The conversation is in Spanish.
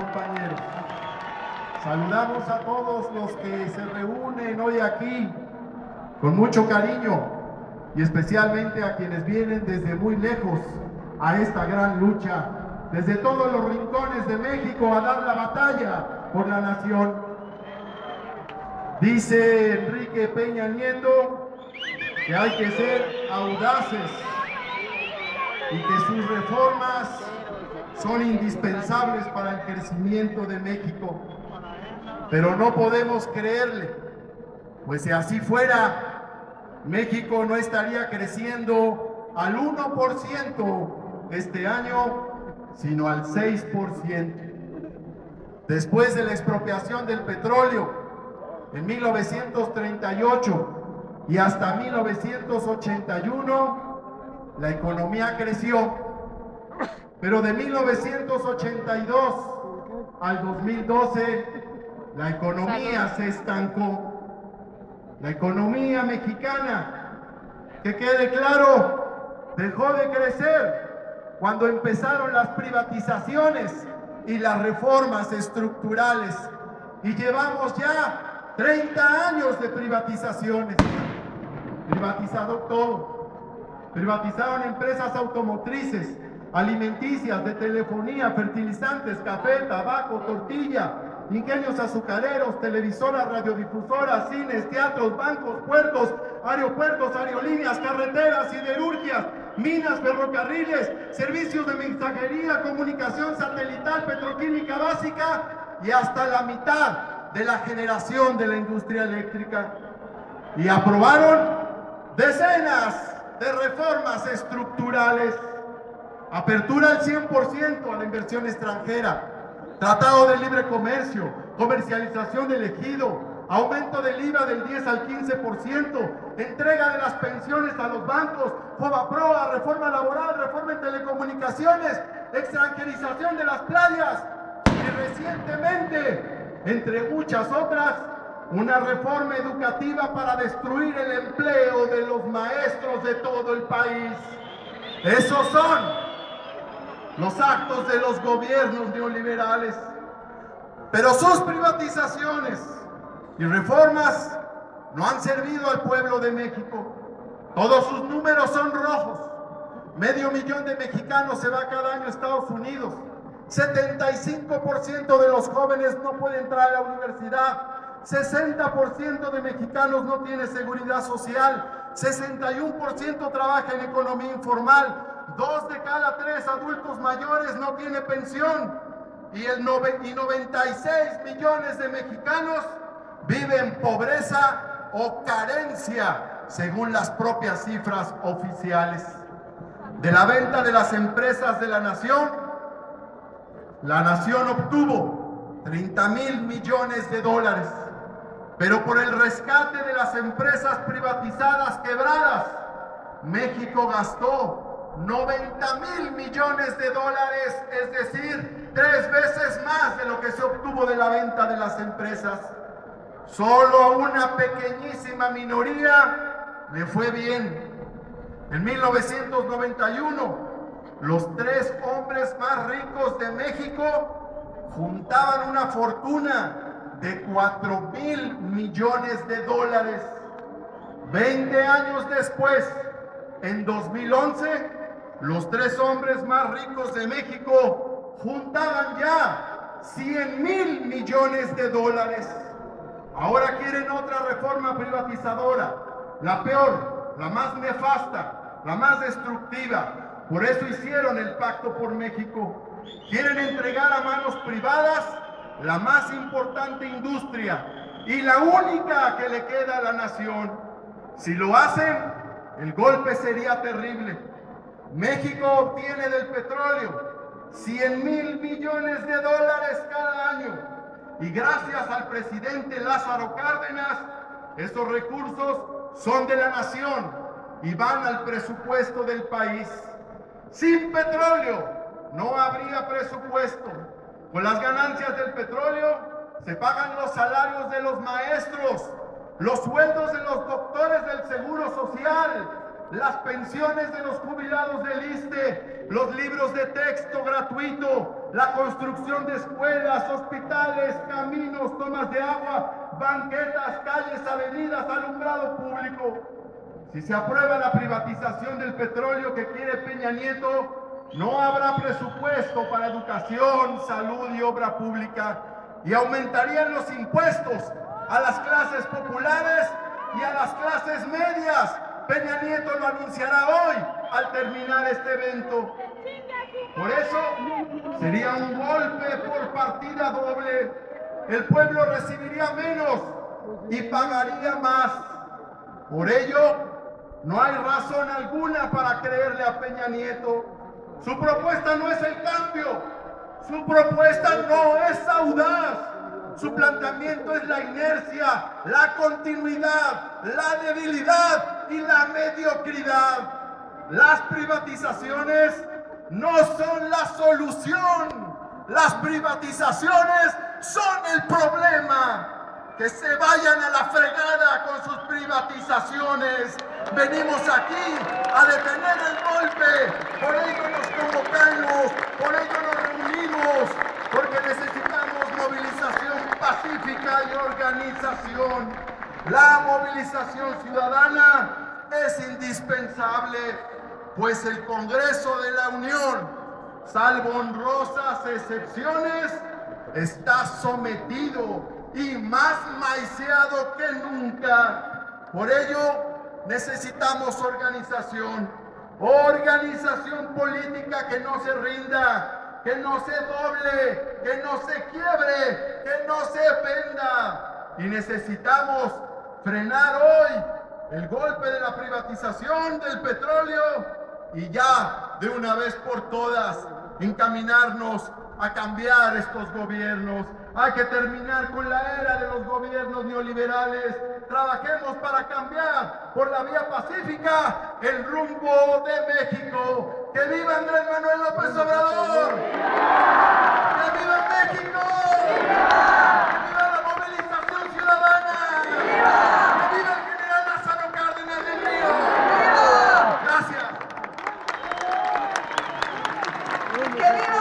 compañeros. Saludamos a todos los que se reúnen hoy aquí con mucho cariño y especialmente a quienes vienen desde muy lejos a esta gran lucha, desde todos los rincones de México a dar la batalla por la nación. Dice Enrique Peña Nieto que hay que ser audaces y que sus reformas son indispensables para el crecimiento de México. Pero no podemos creerle, pues si así fuera, México no estaría creciendo al 1% este año, sino al 6%. Después de la expropiación del petróleo en 1938 y hasta 1981, la economía creció, pero de 1982 al 2012, la economía se estancó. La economía mexicana, que quede claro, dejó de crecer cuando empezaron las privatizaciones y las reformas estructurales. Y llevamos ya 30 años de privatizaciones. Privatizado todo. Privatizaron empresas automotrices, alimenticias, de telefonía, fertilizantes, café, tabaco, tortilla, ingenios azucareros, televisoras, radiodifusoras, cines, teatros, bancos, puertos, aeropuertos, aerolíneas, carreteras, siderurgias, minas, ferrocarriles, servicios de mensajería, comunicación satelital, petroquímica básica y hasta la mitad de la generación de la industria eléctrica. Y aprobaron decenas de reformas estructurales. Apertura al 100% a la inversión extranjera, Tratado de Libre Comercio, comercialización del ejido, aumento del IVA del 10 al 15%, entrega de las pensiones a los bancos, FOBAPROA, reforma laboral, reforma en telecomunicaciones, extranjerización de las playas y recientemente, entre muchas otras, una reforma educativa para destruir el empleo de los maestros de todo el país. Esos son los actos de los gobiernos neoliberales. Pero sus privatizaciones y reformas no han servido al pueblo de México. Todos sus números son rojos. 500,000 de mexicanos se va cada año a Estados Unidos. 75% de los jóvenes no pueden entrar a la universidad. 60% de mexicanos no tiene seguridad social. 61% trabaja en economía informal. 2 de cada 3 adultos mayores no tiene pensión y 96 millones de mexicanos viven en pobreza o carencia, según las propias cifras oficiales. De la venta de las empresas de la nación obtuvo 30,000 millones de dólares, pero por el rescate de las empresas privatizadas quebradas, México gastó 90,000 millones de dólares, es decir, 3 veces más de lo que se obtuvo de la venta de las empresas. Solo a una pequeñísima minoría le fue bien. En 1991, los 3 hombres más ricos de México juntaban una fortuna de 4,000 millones de dólares. 20 años después, en 2011, los 3 hombres más ricos de México juntaban ya 100,000 millones de dólares. Ahora quieren otra reforma privatizadora, la peor, la más nefasta, la más destructiva. Por eso hicieron el Pacto por México. Quieren entregar a manos privadas la más importante industria y la única que le queda a la nación. Si lo hacen, el golpe sería terrible. México obtiene del petróleo 100,000 millones de dólares cada año y gracias al presidente Lázaro Cárdenas, esos recursos son de la nación y van al presupuesto del país. Sin petróleo no habría presupuesto. Con las ganancias del petróleo se pagan los salarios de los maestros, los sueldos de los doctores del Seguro Social, las pensiones de los jubilados del ISSSTE, los libros de texto gratuito, la construcción de escuelas, hospitales, caminos, tomas de agua, banquetas, calles, avenidas, alumbrado público. Si se aprueba la privatización del petróleo que quiere Peña Nieto, no habrá presupuesto para educación, salud y obra pública, y aumentarían los impuestos a las clases populares y a las clases medias. Peña Nieto lo anunciará hoy al terminar este evento. Por eso sería un golpe por partida doble. El pueblo recibiría menos y pagaría más. Por ello, no hay razón alguna para creerle a Peña Nieto. Su propuesta no es el cambio. Su propuesta no es audaz. Su planteamiento es la inercia, la continuidad, la debilidad y la mediocridad. Las privatizaciones no son la solución. Las privatizaciones son el problema. Que se vayan a la fregada con sus privatizaciones. Venimos aquí a detener el golpe. Por ello nos convocamos, por ello nos reunimos, porque necesitamos movilización pacífica y organización. La movilización ciudadana es indispensable, pues el Congreso de la Unión, salvo honrosas excepciones, está sometido y más maiceado que nunca. Por ello necesitamos organización política que no se rinda, que no se doble, que no se quiebre, que no se venda. Y necesitamos frenar hoy el golpe de la privatización del petróleo y ya de una vez por todas encaminarnos a cambiar estos gobiernos. Hay que terminar con la era de los gobiernos neoliberales. Trabajemos para cambiar por la vía pacífica el rumbo de México. ¡Que viva Andrés Manuel López Obrador! ¡Que viva México! ¡Que viva la movilización ciudadana! ¡Que viva el general Lázaro Cárdenas del Río! Gracias. ¡Que viva